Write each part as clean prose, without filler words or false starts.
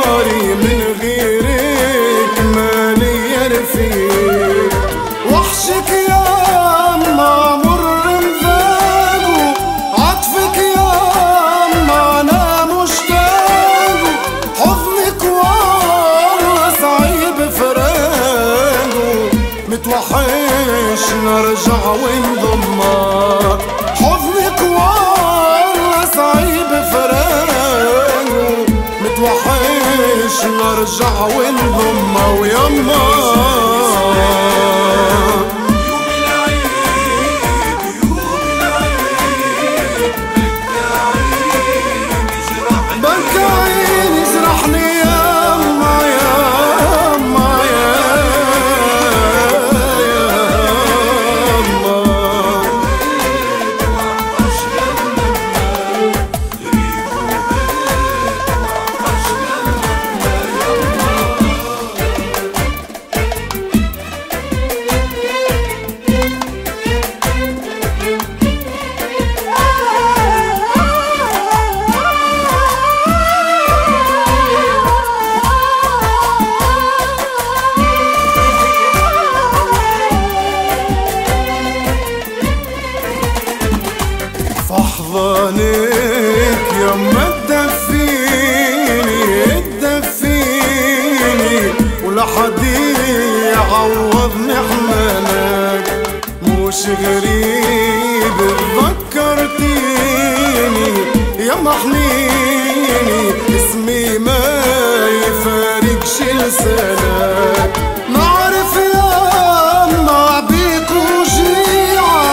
ناري من غيرك مالي يرفيق. وحشك يا أما مر مذاقه، عطفك يا أما أنا مشتاق، حضنك والله صعيب فراقه، متوحش نرجع ونضمك، حضنك والله صعيب فراقه، متوحش نرجع ونضمه ويما. فحضانك يما تدفيني تدفيني، ولا حد يعوضني حنانك، مش غريب ذكرتيني يما حنيني، اسمي ما يفارقش لسانك. نعرف يما بيك وجيعة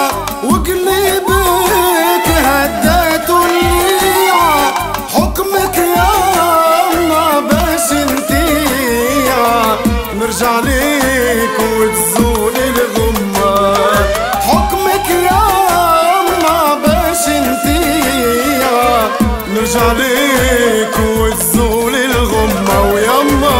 وقلبك هدات الليعة، حكمك ياما باش انتيعة نرجع ليك وتزول الغمة، حكمك ياما باش انتيعة نرجع ليك وتزول الغمة ويما.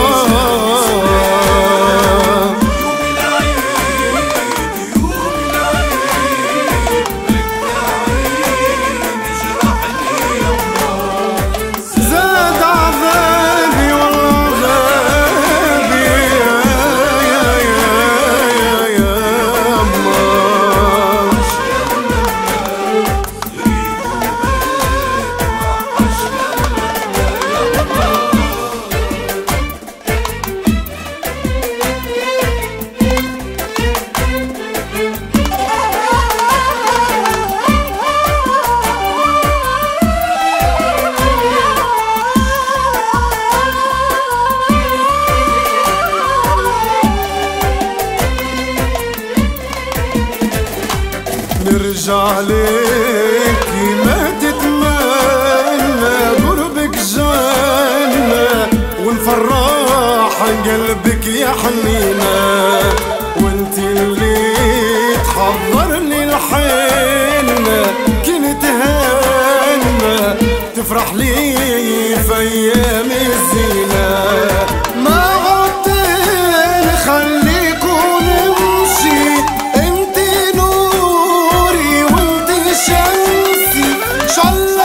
نرجع لك ما تتمنى قربك جنة، ونفرح قلبك يا حنينة، وانت اللي تحضر لي الحنة، كنت هنة تفرح لي في ايام الزينة. ما عدت نخليك ونمشي، انت نوري وانت شمسي، شل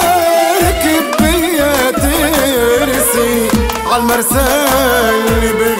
المركب بيا ترسي عالمرسى اللي